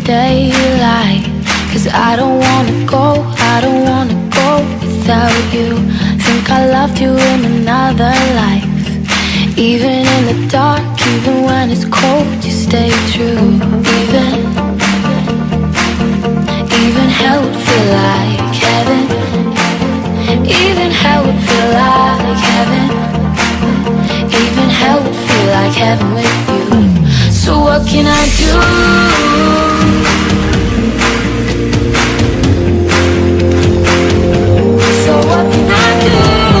daylight. 'Cause I don't wanna go, I don't wanna go without you. Think I loved you in another life. Even in the dark, even when it's cold, you stay true. Even hell would feel like heaven. Even hell would feel like heaven. Even hell would feel like heaven with you. So what can I do? So what can I do?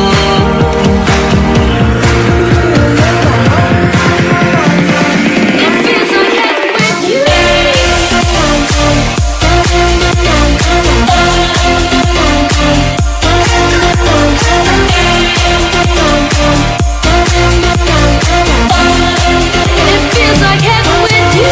It feels like heaven with you. It feels like heaven with you.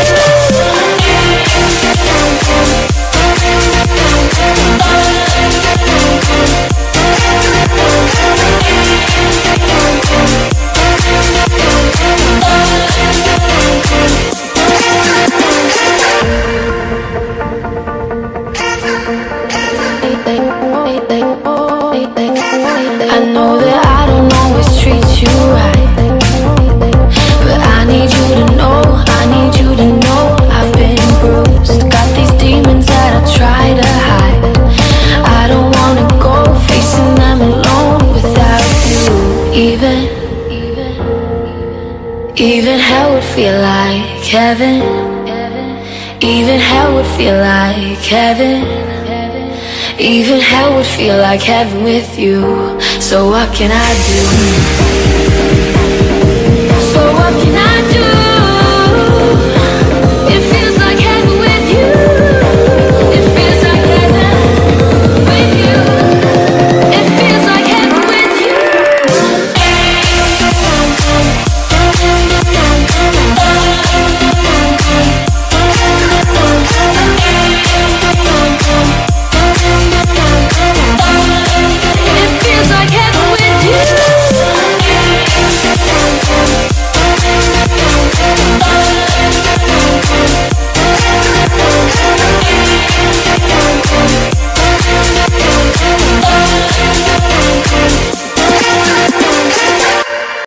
I know that I don't always treat you right, but I need you to know, I need you to know I've been bruised. Got these demons that I try to hide. I don't wanna go facing them alone without you. Even hell would feel like heaven. Even hell would feel like heaven. Even hell would feel like heaven with you. So what can I do? So what can I do?